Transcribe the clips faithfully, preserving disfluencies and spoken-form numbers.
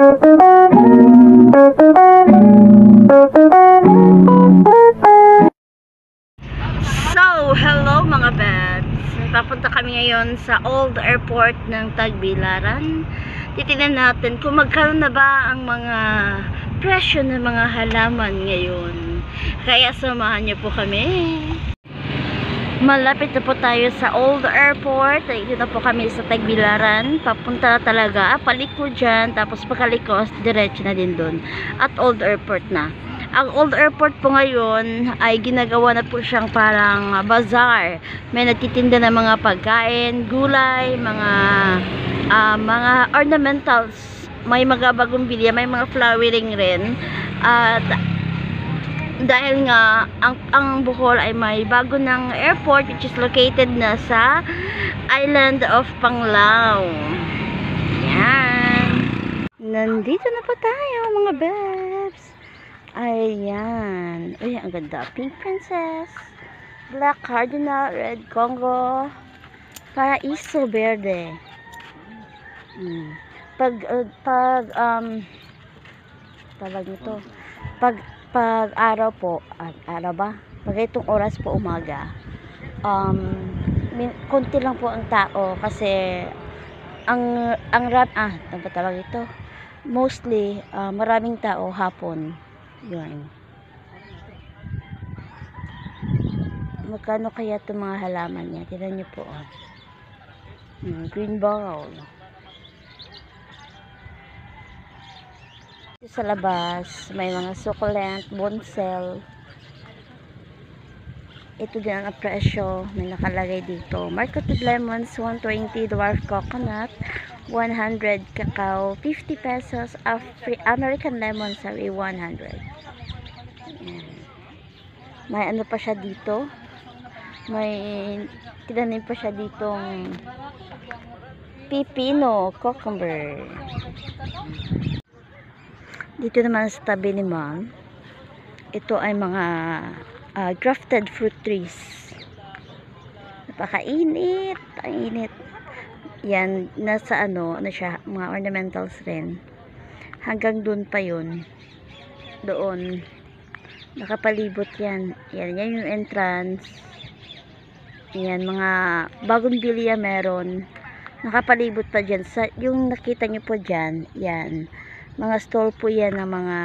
So, hello mga bets. Papunta kami ngayon sa Old Airport ng Tagbilaran. Titingnan natin kung magkano na ba ang mga presyo ng mga halaman ngayon. Kaya samahan niyo po kami. Malapit na po tayo sa Old Airport. Dito na po kami sa Tagbilaran. Papunta na talaga. Paliko dyan. Tapos pagkalikos, diretso na din doon. At Old Airport na. Ang Old Airport po ngayon ay ginagawa na po siyang parang bazaar. May nagtitinda ng mga pagkain, gulay, mga uh, mga ornamentals. May mga bagong bilya, may mga flowering rin. At dahil nga ang, ang Bohol ay may bago ng airport which is located na sa Island of Panglao. Yan. Nandito na po tayo mga bebs. Ayan. Uy, ang ganda. Pink Princess, Black Cardinal, Red Congo, Paraiso Verde. Hmm. Pag, uh, pag, um, tawag nito, pag, pag araw po, uh, araw ba? Pag itong oras po umaga, um, min, konti lang po ang tao kasi ang, ang ram, ah, ano ba tawag ito? Mostly, uh, maraming tao hapon. Yun. Magkano kaya itong mga halaman niya? Tignan niyo po. Oh. Hmm, green bowl. Sa labas, may mga succulent, bonsel. Ito din ang presyo. May nakalagay dito. Marketed lemons, one twenty. Dwarf coconut, one hundred. Cacao, fifty pesos. American lemon, sorry, one hundred. Ayan. May ano pa siya dito. May tinanim pa siya ditong pipino, cucumber. Dito naman sa tabi ni ma'am, ito ay mga uh, grafted fruit trees. Napakainit, ang init. Yan, nasa ano, ano siya, mga ornamentals rin. Hanggang doon pa yun. Doon. Nakapalibot yan. Yan, yan yung entrance. Yan, mga bagong bilya meron. Nakapalibot pa dyan. Sa, yung nakita nyo po dyan, yan. Mga stall po yan ng mga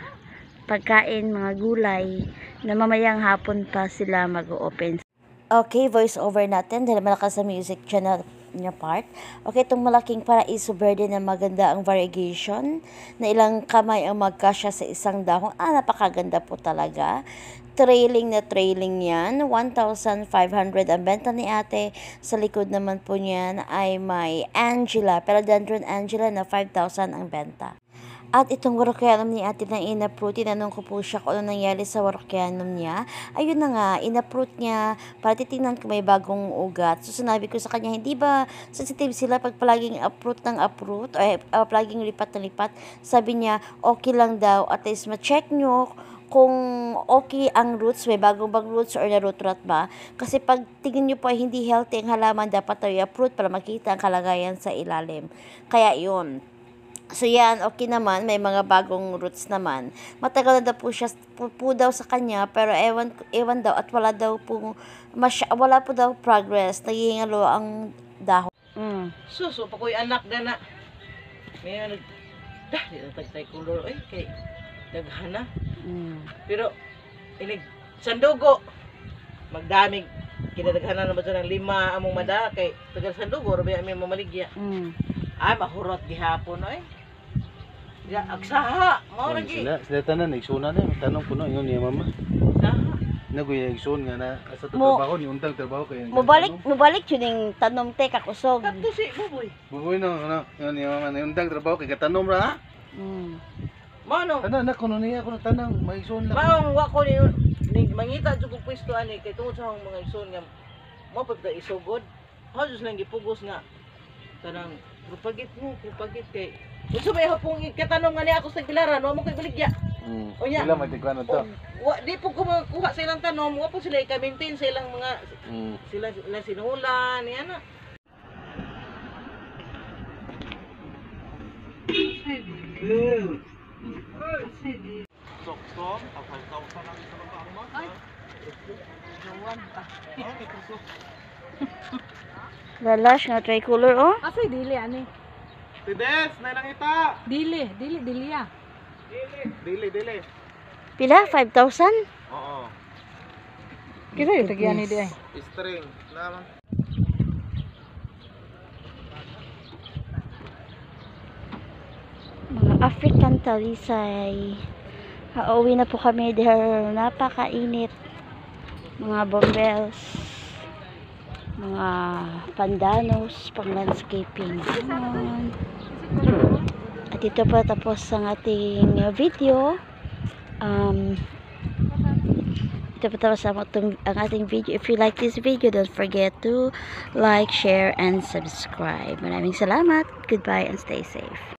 pagkain, mga gulay na mamayang hapon pa sila mag-open. Okay, voice over natin dahil malakas sa music channel niya part. Okay, itong malaking Paraiso Verde na maganda ang variegation na ilang kamay ang magkasya sa isang dahon. Ah, napakaganda po talaga. Trailing na trailing yan. one thousand five hundred ang benta ni ate. Sa likod naman po niyan ay may Angela, Philodendron Angela na five thousand ang benta. At itong warocyanum ni ate na in-uproot, tinanong ko po siya kung ano nangyari sa warocyanum niya. Ayun na nga, in-uproot niya para titingnan kung may bagong ugat. So sinabi ko sa kanya, hindi ba sensitive sila pag palaging uproot ng uproot o uh, palaging lipat na lipat? Sabi niya, okay lang daw, at least ma-check nyo kung okay ang roots, may bagong bang roots or na-root rot ba. Kasi pag tingin nyo po ay hindi healthy ang halaman, dapat tayo i-uproot para makita ang kalagayan sa ilalim. Kaya yun. So yan, okay naman, may mga bagong roots naman. Matagal na daw po siya, po, po daw sa kanya, pero ewan, ewan daw at wala daw po, masya, wala po daw progress, nagihingalo ang dahon. Mm. Suso, pa ko'y anak na na. May ano, dah, di na tagtay kulor, ay, kay, naghana. Mm. Pero, inig, sandugo, magdamig, kinadaghana naman siya ng lima among mada, kay, tagal sandugo, rabi aming mamaligya. Mm. Ay, mahurot gihapon, ay. Ya, agsaha, mo ra gi. Sila, sila tanan nagsuna na, tanong puno ingon ni mama. Agsaha. Nagoy nagsun nga na sa to Mo- trabaho ni untang trabaho kay. Mubalik, mubalik yun yung tanom te kakusog. Kadto si buboy. Buboy no, ano, ingon ni mama na untang trabaho kay katanom ra ha. Mm. Mano, Tanan na kuno niya kuno tanang maigsun lang. maong wa ko ni ni mangita jud kog pwesto ani kay tungod sa akong mga ison nga mo pagda isugod. Ha jud lang gipugos nga tanang propagit mo, propagit kay. Unsa may hapong ikatanong nga ni ako sa Bilaran, wa mo kay baligya. Mm. O nya. Sila magtigwan to. Wa di po ko makuha sa ilang tanom, wa po sila i-maintain sa ilang mga Mm. sila sila sinuhulan ni ana. Ay, Sok-sok, ang five thousand ang isa lang ako mag. Lalash nga tricolor oh. Asa dili ani? Tides, na lang ita. Dili, dili dili ya. Dili, dili. Pila? five thousand? Oo. Kisa yung tagyan ni di ay. String. Naman. Mga African talisay. Pauwi na po kami dahil napakainit. Mga bombels. Mga pandanos, pang landscaping. Ayan. At ito po tapos ang ating video. Um, ito po tapos ang, atong- ang ating video. If you like this video, don't forget to like, share, and subscribe. Maraming salamat. Goodbye and stay safe.